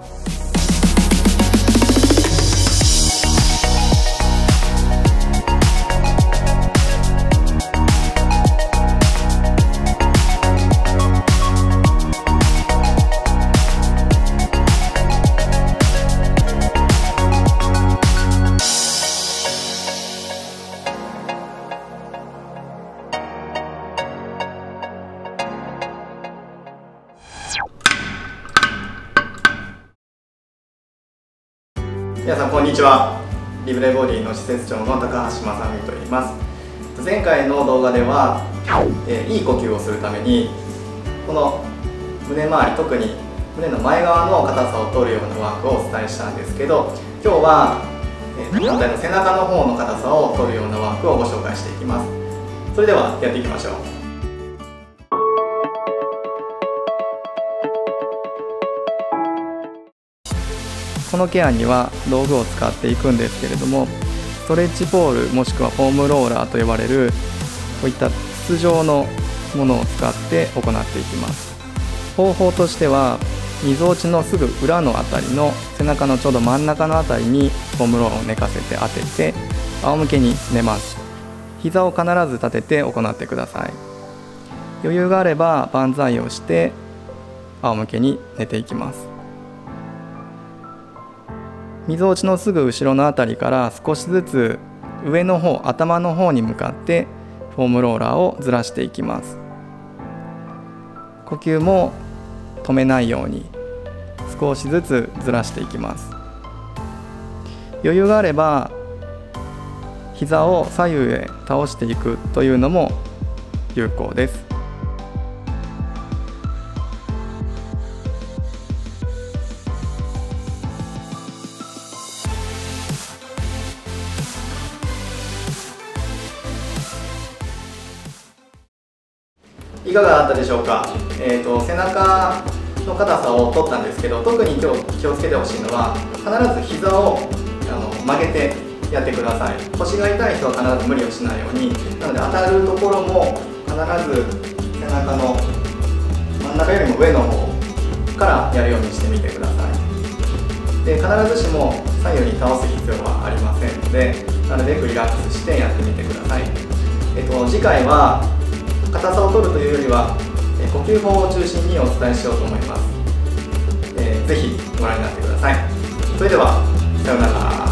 皆さんこんにちは。リブレボディの施設長の高橋正美と言います。前回の動画では、いい呼吸をするためにこの胸周り、特に胸の前側の硬さを取るようなワークをお伝えしたんですけど、今日は、反対の背中の方の硬さを取るようなワークをご紹介していきます。それではやっていきましょう。このケアには道具を使っていくんですけれども、ストレッチポールもしくはフォームローラーと呼ばれるこういった筒状のものを使って行っていきます。方法としては、みぞおちのすぐ裏のあたりの背中のちょうど真ん中のあたりにフォームローラーを寝かせて当てて仰向けに寝ます。膝を必ず立てて行ってください。余裕があれば万歳をして仰向けに寝ていきます。みぞおちのすぐ後ろのあたりから少しずつ上の方、頭の方に向かってフォームローラーをずらしていきます。呼吸も止めないように少しずつずらしていきます。余裕があれば膝を左右へ倒していくというのも有効です。いかがだったでしょうか。背中の硬さを取ったんですけど、特に今日気をつけてほしいのは、必ず膝を曲げてやってください。腰が痛い人は必ず無理をしないように、なので当たるところも必ず背中の真ん中よりも上の方からやるようにしてみてください。で、必ずしも左右に倒す必要はありませんので、なるべくリラックスしてやってみてください。次回は硬さを取るというよりは呼吸法を中心にお伝えしようと思います。ぜひご覧になってください。それではさようなら。